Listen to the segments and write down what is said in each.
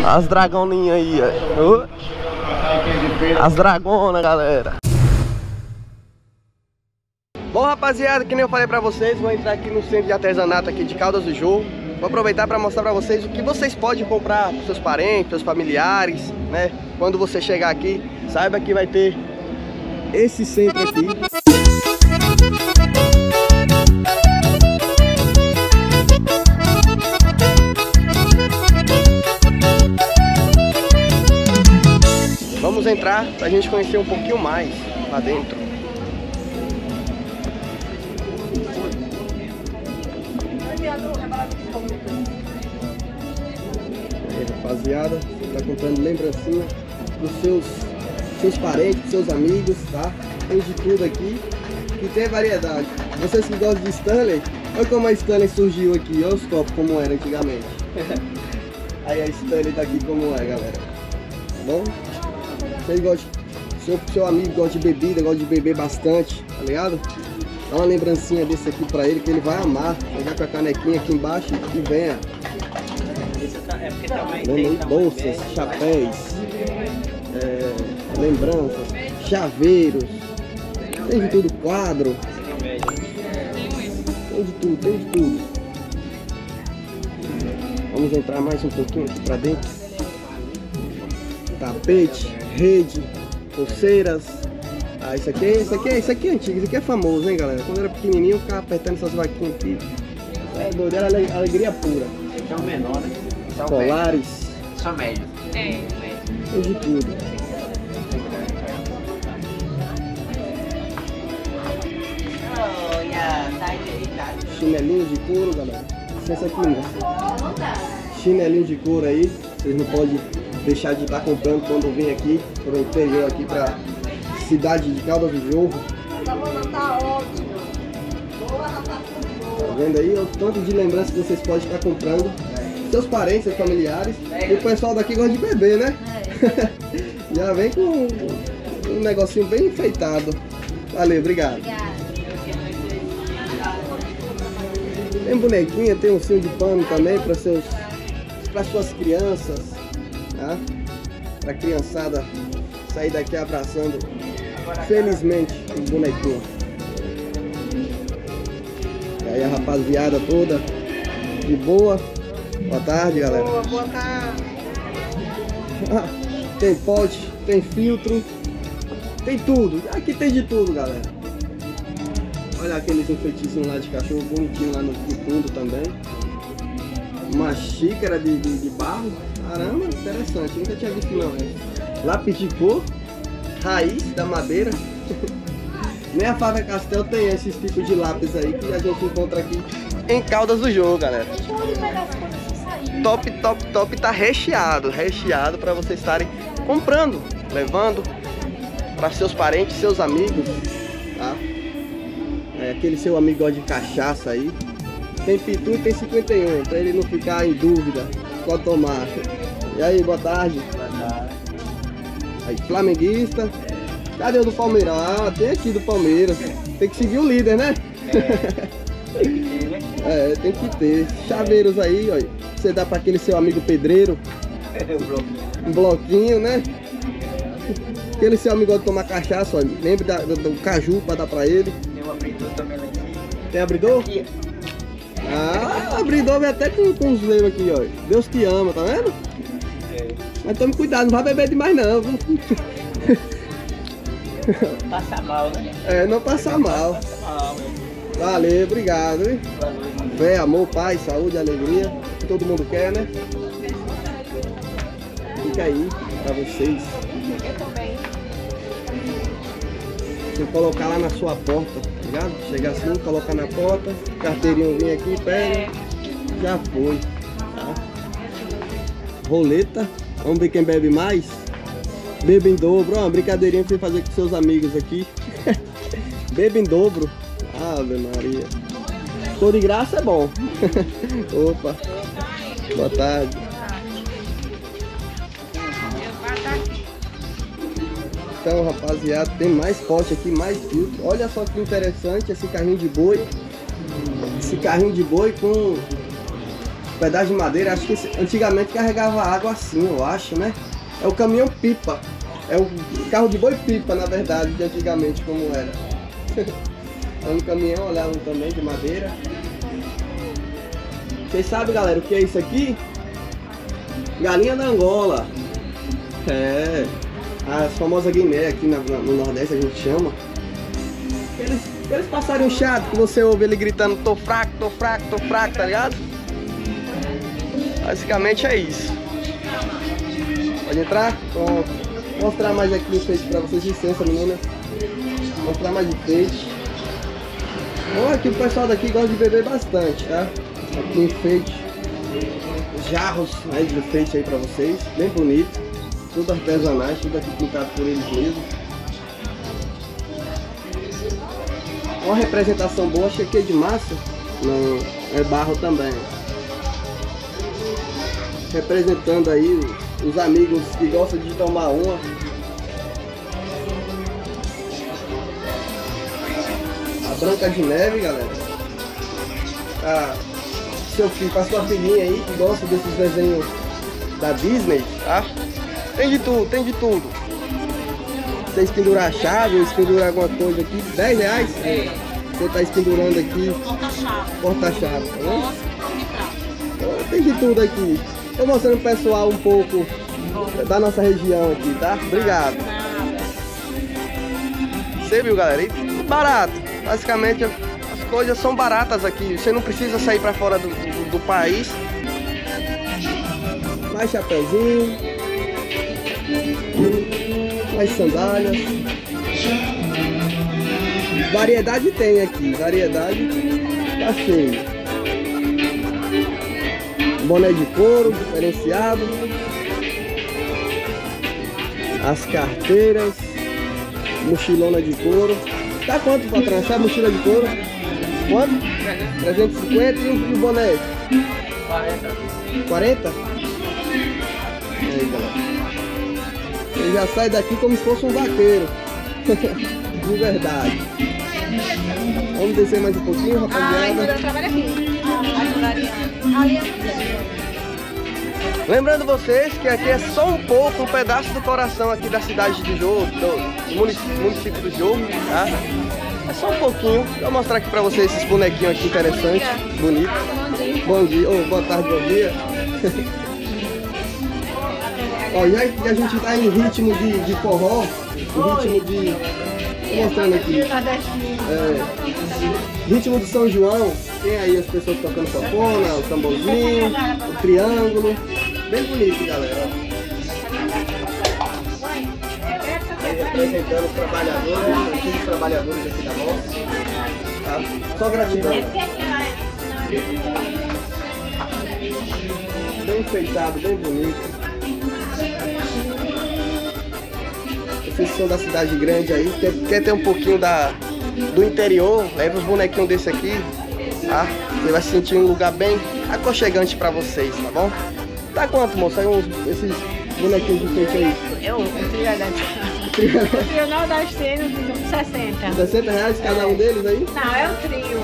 As dragoninhas aí, ó. As dragonas, galera. Bom, rapaziada, que nem eu falei pra vocês, vou entrar aqui no centro de artesanato aqui de Caldas do Jorro. Vou aproveitar para mostrar pra vocês o que vocês podem comprar para seus parentes, seus familiares, né? Quando você chegar aqui, saiba que vai ter esse centro aqui. Vamos entrar pra gente conhecer um pouquinho mais lá dentro. Aí, rapaziada, você tá comprando lembrancinha dos seus parentes, dos seus amigos, tá? Tem de tudo aqui, que tem variedade. Vocês que gostam de Stanley, olha como a Stanley surgiu aqui, olha os copos como era antigamente. Aí a Stanley tá aqui como é, galera. Tá bom? Vocês gostam, seu amigo gosta de bebida, gosta de beber bastante, tá ligado? Dá uma lembrancinha desse aqui pra ele que ele vai amar. Pegar com a canequinha aqui embaixo e venha. Bolsas, chapéus, lembranças, chaveiros, tem de tudo, quadro. Tem de tudo, tem de tudo. Vamos entrar mais um pouquinho aqui pra dentro. Tapete, rede, pulseiras. Ah, isso aqui é antigo, isso aqui é famoso, hein, galera? Quando eu era pequenininho, eu ficava apertando essas vaquinhas aqui. É doido, era alegria pura. Esse é o menor, né? Colares. Só médio. É, Tem de tudo. Chinelinhos de couro, galera. Licença aqui, moça. Chinelinho de couro aí. Vocês não podem deixar de estar comprando quando vem aqui para o interior, aqui para cidade de Caldas do Jorro. Tá ótimo. Tá vendo aí o tanto de lembranças que vocês podem estar comprando? Seus parentes, seus familiares. E o pessoal daqui gosta de beber, né? Já vem com um negocinho bem enfeitado. Valeu, obrigado. Tem bonequinha, tem um ursinho de pano também para suas crianças, tá? Para a criançada sair daqui abraçando felizmente o bonequinho. E aí a rapaziada toda de boa. Boa tarde, galera. Boa tarde. Tem pote, tem filtro, tem tudo. Aqui tem de tudo, galera. Olha aqueles enfeitiços lá de cachorro bonitinho lá no fundo também. Uma xícara de barro. Caramba, interessante. Nunca tinha visto não. Lápis de cor, raiz da madeira. Nem a Fábrica Castel tem esses tipos de lápis aí que a gente encontra aqui em Caldas do Jorro, galera. Top, top, top, tá recheado para vocês estarem comprando, levando para seus parentes, seus amigos, tá? Aquele seu amigo gosta de cachaça aí, tem pitu e tem 51, para ele não ficar em dúvida qual tomar. E aí, boa tarde. Boa tarde. Aí, flamenguista. Cadê o do Palmeiras? Ah, tem aqui do Palmeiras. Tem que seguir o líder, né? Tem que ter. Chaveiros aí, ó. Você dá para aquele seu amigo pedreiro. Um bloquinho, né? Aquele seu amigo gosta de tomar cachaça, ó. Lembre do caju para dar para ele. Tem um abridor também lá aqui. Tem abridor? Aqui. Ah, abridor vem até com os leis aqui, ó. Deus te ama, tá vendo? Mas tome cuidado, não vai beber demais não, viu? Passa mal, né? Não passar mal. Passa mal, meu. Valeu, obrigado, hein? Valeu. Fé, amor, paz, saúde, alegria. Que todo mundo quer, né? Fica aí pra vocês. Eu também. Você colocar lá na sua porta, tá ligado? Chegar assim, colocar na porta, carteirinho vir aqui, pega. Já foi, tá? Roleta. Vamos ver quem bebe mais? Beba em dobro. Ó, uma brincadeirinha pra você fazer com seus amigos aqui. Beba em dobro. Ave Maria. Tô de graça é bom. Opa. Boa tarde. Então, rapaziada, tem mais pote aqui, mais filtro. Olha só que interessante esse carrinho de boi. Esse carrinho de boi com pedaço de madeira. Acho que antigamente carregava água assim, eu acho, né? É o caminhão pipa. É o carro de boi pipa, na verdade, de antigamente como era. É um caminhão, olha, um também de madeira. Vocês sabem, galera, o que é isso aqui? Galinha da Angola. É, as famosas Guiné aqui no Nordeste a gente chama. Aqueles passarinhos chato que você ouve ele gritando tô fraco, tá ligado? Basicamente é isso. Pode entrar? Pronto. Vou mostrar mais aqui o enfeite pra vocês. Licença, menina. Vou mostrar mais enfeite. Bom, aqui o pessoal daqui gosta de beber bastante, tá? Aqui o enfeite. Os jarros, né, de enfeite aí pra vocês. Bem bonito. Tudo artesanais, tudo aqui pintado por eles mesmos. Uma representação boa, acho que aqui é de massa. Não, é barro também. Representando aí os amigos que gostam de tomar uma. A Branca de Neve, galera. Seu filho, pra sua filhinha aí que gosta desses desenhos da Disney, tá? Tem de tudo, tem de tudo. Vocês pendurar a chave, ou pendurar alguma coisa aqui, R$10. Você tá pendurando aqui. Porta-chave. Tá vendo? Tem de tudo aqui. Tô mostrando pro pessoal um pouco da nossa região aqui, tá? Obrigado. Você viu, galera? E barato. Basicamente as coisas são baratas aqui. Você não precisa sair pra fora do país. Mais chapeuzinho. Mais sandálias. Variedade tem aqui. Variedade tá cheio. Boné de couro diferenciado. As carteiras. Mochilona de couro. Tá quanto, patrão? Essa mochila de couro? Quanto? 350 e o boné? 40? Aí, galera. Ele já sai daqui como se fosse um vaqueiro. De verdade. Vamos descer mais um pouquinho, rapaziada. Lembrando vocês que aqui é só um pouco, um pedaço do coração aqui da cidade de Jô, do município do Jô, tá? É só um pouquinho. Vou mostrar aqui pra vocês esses bonequinhos aqui interessantes, bonitos. Bom dia, ou boa tarde, bom dia. Ó, e a gente tá em ritmo de forró, em ritmo de... Tô mostrando aqui. Ritmo de São João. Tem aí as pessoas tocando sanfona, o tamborzinho, o triângulo. Bem bonito, galera. Aí representando os trabalhadores, os antigos trabalhadores aqui da roça. Tá? Só gratidão. Bem enfeitado, bem bonito. Vocês são da cidade grande aí, quer ter um pouquinho do interior, leva os bonequinhos desse aqui, tá? Você vai se sentir um lugar bem aconchegante pra vocês, tá bom? Tá quanto, moça? Esses bonequinhos de enfeite aí? O trio não das trilhas de 60. R$60 cada um deles aí? Não, é o trio.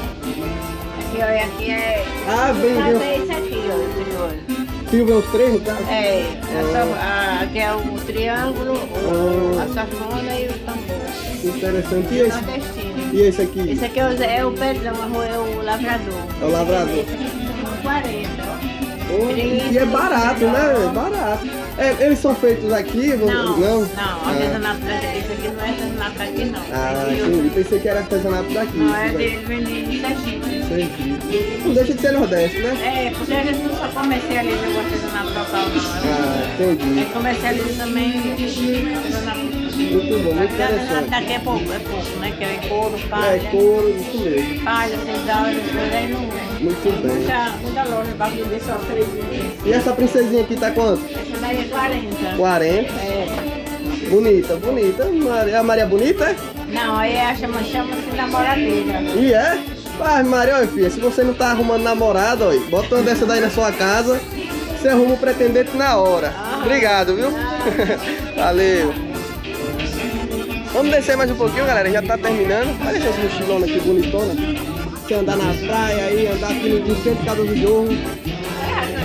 Aqui é... vem. Esse aqui, ó, o trio. Trio vem os três, no caso? Aqui é o triângulo, a sanfona e o tambor. Interessante. E esse? E esse aqui? Esse aqui é o pedrão, é o lavrador. É o lavrador. Esse aqui custa 40. E é barato, né? É barato. Eles são feitos aqui? Não, artesanato daqui. Esse aqui não é artesanato daqui, não. Entendi. Pensei que era artesanato daqui. Não, ele vende de Sergipe. Não deixa de ser Nordeste, né? Porque a gente não só comercializa o artesanato local, não. Entendi. A gente comercializa também o artesanato. Muito bom, muito interessante. Daqui é pouco, né? Que é couro, palha. Couro, isso mesmo. Palha, sandal, aí não... Muito bem. Muita loja, bagulho desse só 3 dias. E essa princesinha aqui tá quanto? Essa daí é 40. 40? Bonita, bonita. É a Maria Bonita, é? Não, aí chama-se namoradeira. E é? Vai, Maria, olha, filha, se você não tá arrumando namorado, olha, bota uma dessa daí na sua casa, você arruma o pretendente na hora. Obrigado, viu? Valeu. Vamos descer mais um pouquinho, galera, já tá terminando. Olha essas mochilonas aqui bonitonas. Você andar na praia aí, andar aqui no centro de Casa do Jorro.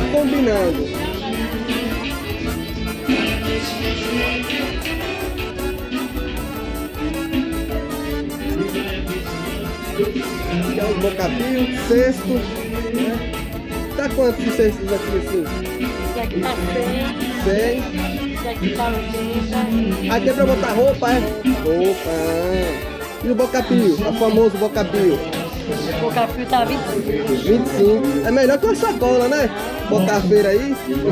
combinando. Aqui é o bocapio, cesto, né? Tá quantos de cestos aqui assim? Esse aqui tá 100. 100. Esse aqui tá 80. Aqui é pra botar roupa, é? Roupa. E o bocapio, o famoso bocapio? O bocapio tá 25. 25. É melhor que uma sacola, né? Bocafeira aí.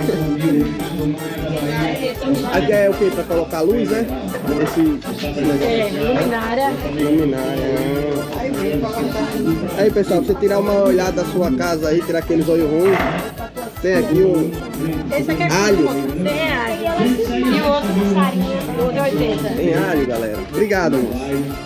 Aqui é o que? Pra colocar luz, né? Esse Luminária. Luminária. Aí, pessoal, pra você tirar uma olhada da sua casa aí, tirar aqueles olhos ruins, tem aqui o Esse aqui é alho. 100 reais. E o outro 80. Tem alho, galera. Obrigado, moço.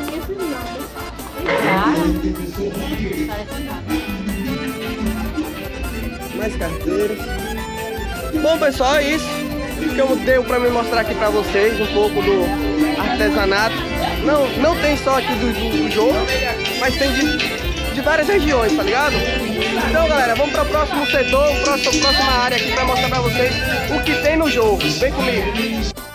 Mais carteiras. Bom, pessoal, é isso que eu dei pra me mostrar aqui pra vocês um pouco do artesanato. Não tem só aqui do jogo, mas tem de várias regiões, tá ligado? Então, galera, vamos para o próximo setor, próxima área aqui pra mostrar pra vocês o que tem no jogo. Vem comigo.